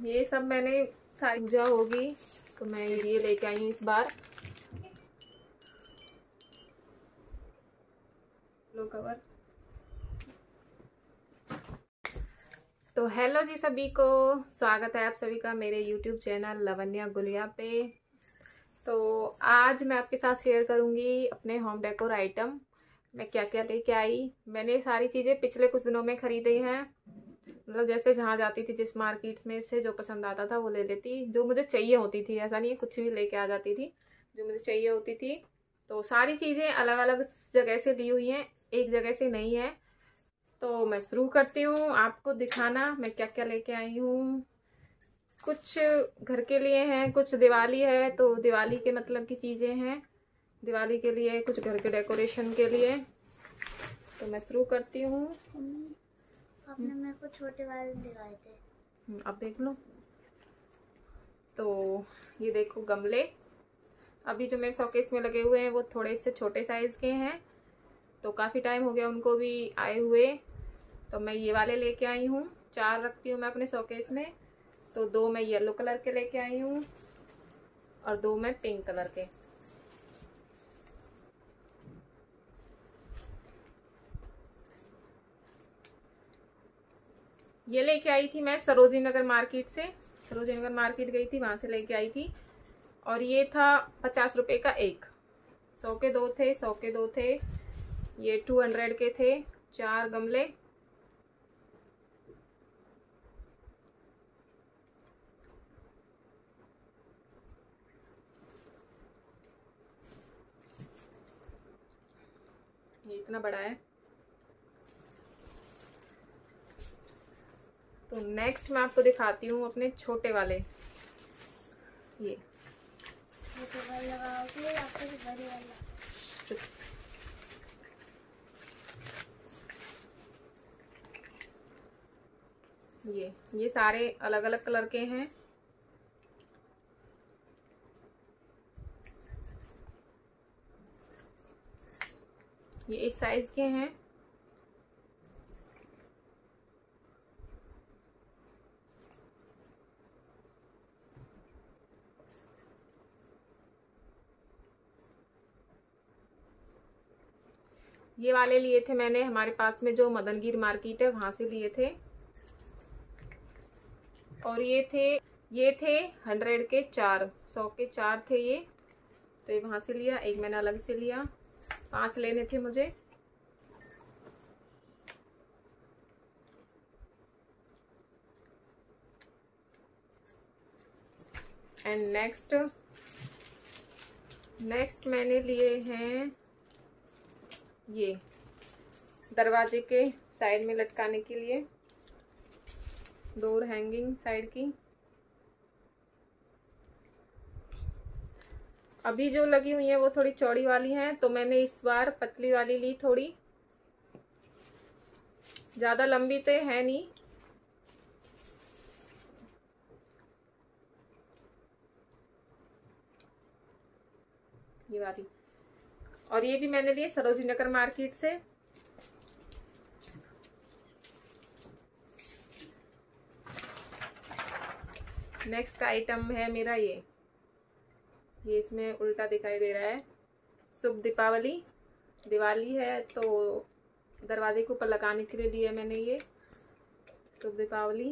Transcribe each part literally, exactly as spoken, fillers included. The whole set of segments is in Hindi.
ये सब मैंने सारी पूजा होगी तो मैं ये लेके आई हूँ इस बार। लो कवर। तो हेलो जी सभी को, स्वागत है आप सभी का मेरे यूट्यूब चैनल लवन्या गुलिया पे। तो आज मैं आपके साथ शेयर करूंगी अपने होम डेकोर आइटम मैं क्या क्या लेके आई। मैंने सारी चीज़ें पिछले कुछ दिनों में खरीदी हैं, मतलब जैसे जहाँ जाती थी जिस मार्केट में से जो पसंद आता था वो ले लेती, जो मुझे चाहिए होती थी। ऐसा नहीं है कुछ भी लेके आ जाती थी, जो मुझे चाहिए होती थी। तो सारी चीज़ें अलग अलग जगह से ली हुई हैं, एक जगह से नहीं है। तो मैं शुरू करती हूँ आपको दिखाना मैं क्या क्या लेके आई हूँ। कुछ घर के लिए हैं, कुछ दिवाली है तो दिवाली के मतलब की चीज़ें हैं, दिवाली के लिए, कुछ घर के डेकोरेशन के लिए। तो मैं शुरू करती हूँ। आपने मेरे को छोटे वाले दिखाए थे, अब देख लो। तो ये देखो गमले, अभी जो मेरे शोकेस में लगे हुए हैं वो थोड़े से छोटे साइज़ के हैं, तो काफ़ी टाइम हो गया उनको भी आए हुए। तो मैं ये वाले लेके आई हूँ, चार रखती हूँ मैं अपने शोकेस में। तो दो मैं येलो कलर के लेके आई हूँ और दो मैं पिंक कलर के। ये लेके आई थी मैं सरोजिनी नगर मार्केट से, सरोजिनी नगर मार्केट गई थी, वहाँ से लेके आई थी। और ये था पचास रुपये का एक, सौ के दो थे, सौ के दो थे। ये टू हंड्रेड के थे, चार गमले। ये इतना बड़ा है। तो नेक्स्ट मैं आपको दिखाती हूँ अपने छोटे वाले। ये छोटे वाले लगाओगे या फिर बड़े वाले? ये ये सारे अलग अलग कलर के हैं। ये इस साइज के हैं। ये वाले लिए थे मैंने हमारे पास में जो मदनगीर मार्केट है वहां से लिए थे। और ये थे ये थे हंड्रेड के चार, सौ के चार थे ये। तो ये वहां से लिया, एक मैंने अलग से लिया, पांच लेने थे मुझे। एंड नेक्स्ट नेक्स्ट मैंने लिए हैं ये दरवाजे के साइड में लटकाने के लिए, डोर हैंगिंग साइड की। अभी जो लगी हुई है वो थोड़ी चौड़ी वाली हैं, तो मैंने इस बार पतली वाली ली थोड़ी, ज़्यादा लंबी तो है नहीं। ये वाली। और ये भी मैंने लिए सरोजिनी नगर मार्केट से। नेक्स्ट आइटम है मेरा ये ये इसमें उल्टा दिखाई दे रहा है। शुभ दीपावली, दिवाली है तो दरवाजे के ऊपर लगाने के लिए लिया मैंने ये शुभ दीपावली।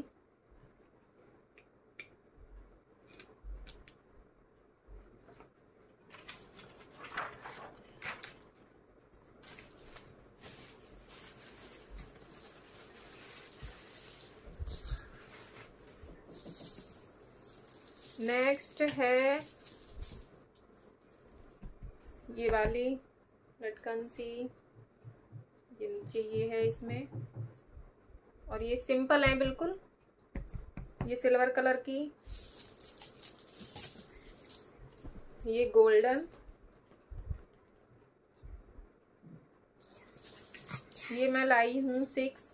नेक्स्ट है ये वाली लटकन सी, ये नीचे ये है इसमें। और ये सिंपल है बिल्कुल, ये सिल्वर कलर की, ये गोल्डन, ये मैं लाई हूँ सिक्स।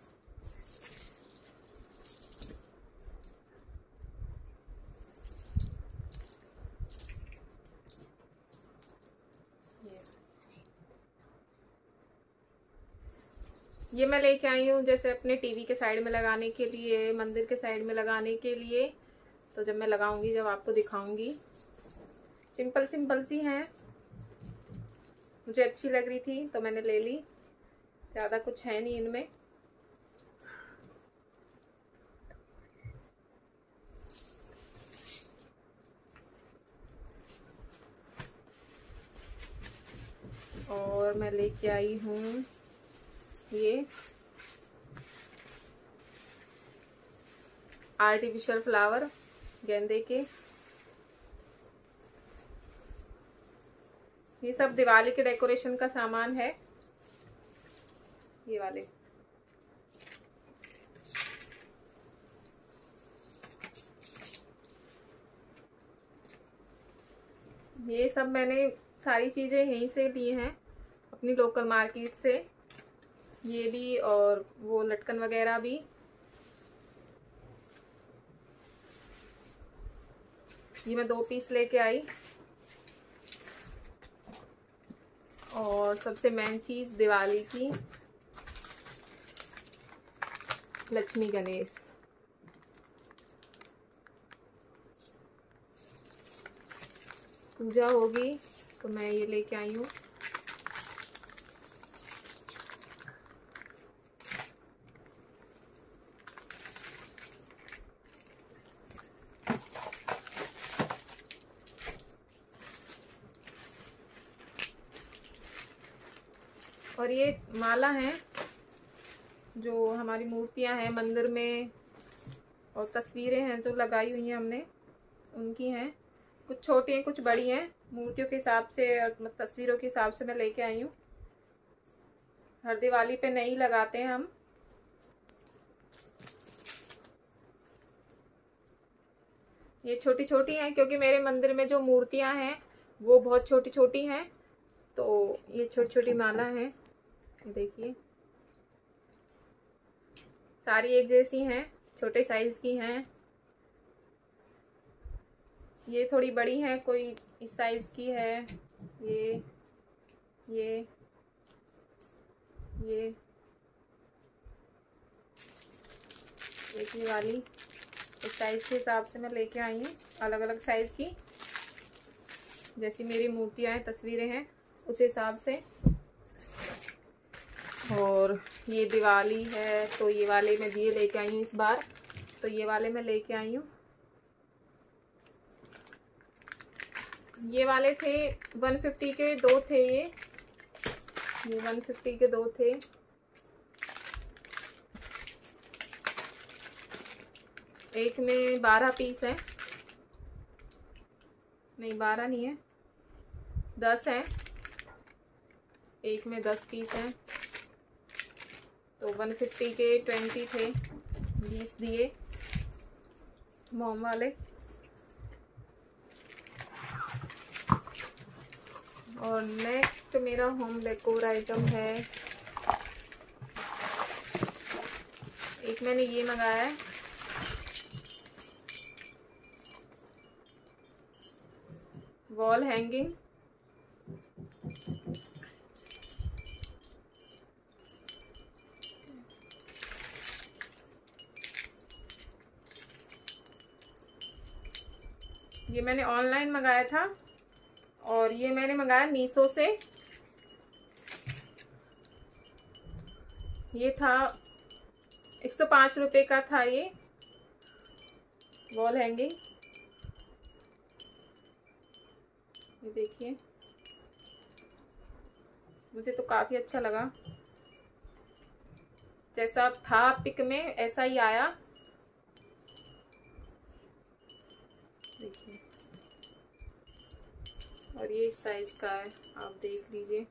ये मैं लेके आई हूँ जैसे अपने टीवी के साइड में लगाने के लिए, मंदिर के साइड में लगाने के लिए। तो जब मैं लगाऊंगी, जब आपको दिखाऊंगी। सिंपल सिंपल सी हैं, मुझे अच्छी लग रही थी तो मैंने ले ली। ज़्यादा कुछ है नहीं इनमें। और मैं लेके आई हूँ ये आर्टिफिशियल फ्लावर गेंदे के। ये सब दिवाली के डेकोरेशन का सामान है, ये वाले। ये सब मैंने सारी चीज़ें यहीं से ली हैं, अपनी लोकल मार्केट से। ये भी और वो लटकन वगैरह भी। ये मैं दो पीस लेके आई। और सबसे मेन चीज़ दिवाली की, लक्ष्मी गणेश। पूजा होगी तो मैं ये लेके आई हूँ। और ये माला है, जो हमारी मूर्तियां हैं मंदिर में और तस्वीरें हैं जो लगाई हुई हैं हमने, उनकी हैं। कुछ छोटी हैं कुछ बड़ी हैं, मूर्तियों के हिसाब से और तस्वीरों के हिसाब से मैं लेके आई हूँ। हर दिवाली पे नहीं लगाते हैं हम। ये छोटी छोटी हैं क्योंकि मेरे मंदिर में जो मूर्तियां हैं वो बहुत छोटी छोटी हैं, तो ये छोटी छोटी माला है। देखिए सारी एक जैसी हैं, छोटे साइज की हैं। ये थोड़ी बड़ी हैं, कोई इस साइज की है। ये ये ये एक ये वाली, इस साइज के हिसाब से मैं लेके आई हूँ, अलग अलग साइज की। जैसी मेरी मूर्तियाँ हैं, तस्वीरें हैं, उस हिसाब से। और ये दिवाली है तो ये वाले मैं दिए लेके आई हूँ इस बार, तो ये वाले मैं लेके आई हूँ। ये वाले थे वन फिफ्टी के, दो थे ये ये वन फिफ्टी के दो थे। एक में बारह पीस है, नहीं बारह नहीं है, दस है। एक में दस पीस हैं, तो वन फिफ्टी के ट्वेंटी थे, बीस दिए मोम वाले। और नेक्स्ट मेरा होम डेकोर आइटम है, एक मैंने ये मंगाया है, वॉल हैंगिंग। ये मैंने ऑनलाइन मंगाया था और ये मैंने मंगाया मीशो से। ये था एक सौ पाँच रुपये का था ये वॉल हैंगिंग। ये देखिए, मुझे तो काफ़ी अच्छा लगा, जैसा था पिक में ऐसा ही आया। देखिए, और ये इस साइज का है, आप देख लीजिए।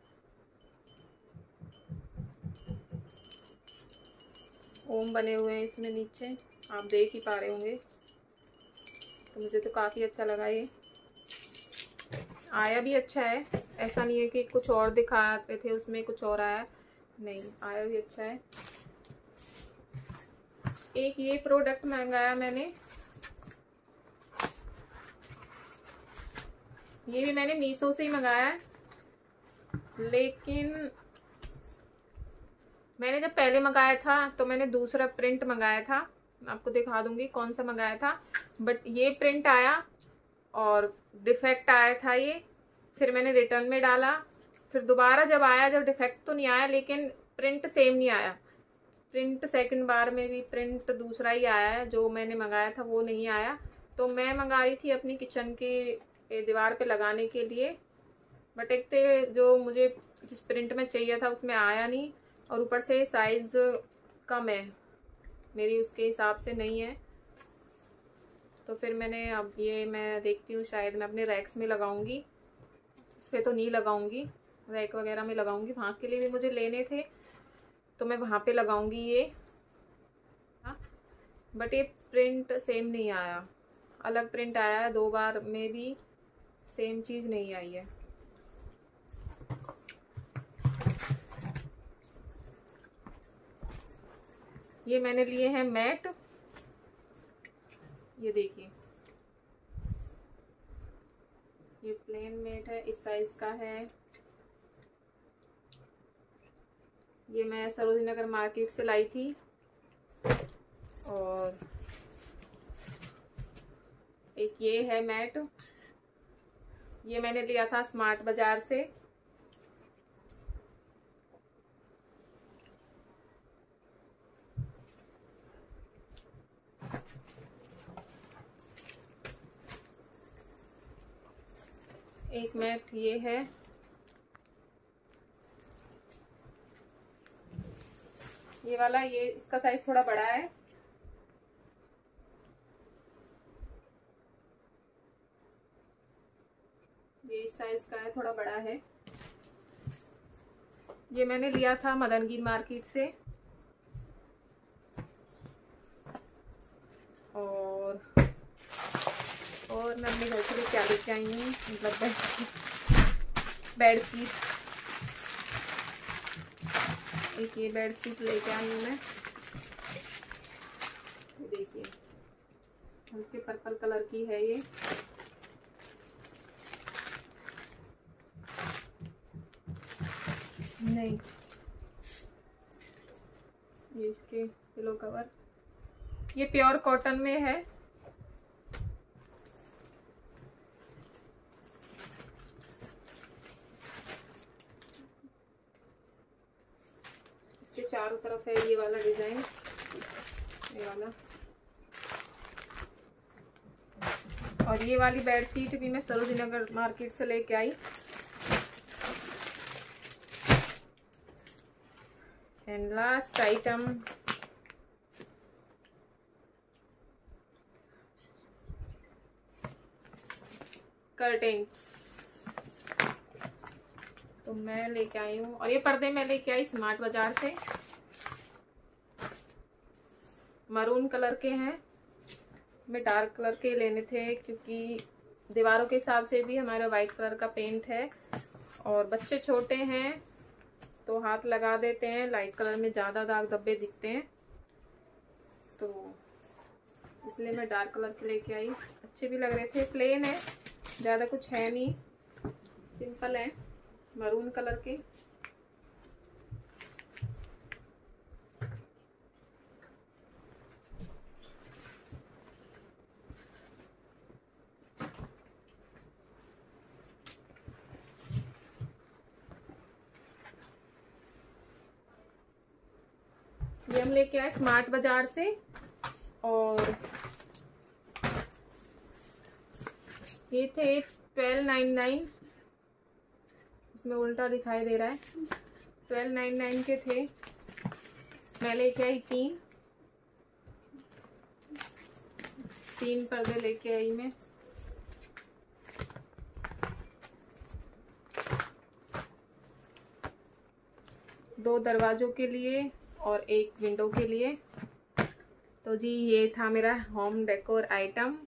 ओम बने हुए हैं इसमें नीचे, आप देख ही पा रहे होंगे। तो मुझे तो काफ़ी अच्छा लगा। ये आया भी अच्छा है, ऐसा नहीं है कि कुछ और दिखाते थे उसमें कुछ और आया, नहीं, आया भी अच्छा है। एक ये प्रोडक्ट मंगाया मैंने, ये भी मैंने मीशो से ही मंगाया है, लेकिन मैंने जब पहले मंगाया था तो मैंने दूसरा प्रिंट मंगाया था। मैं आपको दिखा दूंगी कौन सा मंगाया था। बट ये प्रिंट आया और डिफेक्ट आया था ये। फिर मैंने रिटर्न में डाला, फिर दोबारा जब आया, जब डिफेक्ट तो नहीं आया लेकिन प्रिंट सेम नहीं आया। प्रिंट सेकंड बार में भी प्रिंट दूसरा ही आया है, जो मैंने मंगाया था वो नहीं आया। तो मैं मंगा रही थी अपनी किचन की दीवार पे लगाने के लिए, बट एक तो जो मुझे जिस प्रिंट में चाहिए था उसमें आया नहीं, और ऊपर से साइज़ कम है मेरी, उसके हिसाब से नहीं है। तो फिर मैंने अब ये मैं देखती हूँ शायद मैं अपने रैक्स में लगाऊंगी, इस पर तो नहीं लगाऊंगी, रैक वगैरह में लगाऊंगी। वहाँ के लिए भी मुझे लेने थे तो मैं वहाँ पे लगाऊंगी ये। हाँ, बट ये प्रिंट सेम नहीं आया, अलग प्रिंट आया है। दो बार में भी सेम चीज़ नहीं आई है। ये मैंने लिए हैं मैट, ये देखिए ये प्लेन मैट है, इस साइज का है। ये मैं सरोजिनी नगर मार्केट से लाई थी। और एक ये है मैट, ये मैंने लिया था स्मार्ट बाजार से। एक मैट ये है, ये वाला, ये इसका साइज थोड़ा बड़ा है। ये इस साइज का है, थोड़ा बड़ा है। ये मैंने लिया था मदनगीर मार्केट से। और और मैं अपने घर के लिए क्या लेके आई हूँ, मतलब बेड शीट, एक ये बेड शीट लेके आई हूँ मैं। देखिए हल्के पर्पल कलर की है ये। नहीं, ये इसके पिलो कवर, ये प्योर कॉटन में है। इसके चारों तरफ है ये वाला डिजाइन, ये वाला। और ये वाली बेड शीट भी मैं सरोजिनी नगर मार्केट से लेके आई। एंड लास्ट आइटम, कर्टेन्स, तो मैं लेके आई हूँ। और ये पर्दे मैं लेके आई स्मार्ट बाजार से, मरून कलर के हैं। मैं डार्क कलर के लेने थे क्योंकि दीवारों के हिसाब से भी हमारा वाइट कलर का पेंट है, और बच्चे छोटे हैं तो हाथ लगा देते हैं, लाइट कलर में ज़्यादा दाग धब्बे दिखते हैं, तो इसलिए मैं डार्क कलर के लेके आई। अच्छे भी लग रहे थे, प्लेन है, ज़्यादा कुछ है नहीं, सिंपल है, मरून कलर के। ये हम लेके आए स्मार्ट बाजार से। और ये थे ट्वेल्व नाइन नाइन, इसमें उल्टा दिखाई दे रहा है, ट्वेल्व नाइन नाइन के थे। मैं लेके आई तीन तीन पर्दे लेके आई मैं। दो दरवाजों के लिए और एक विंडो के लिए। तो जी ये था मेरा होम डेकोर आइटम।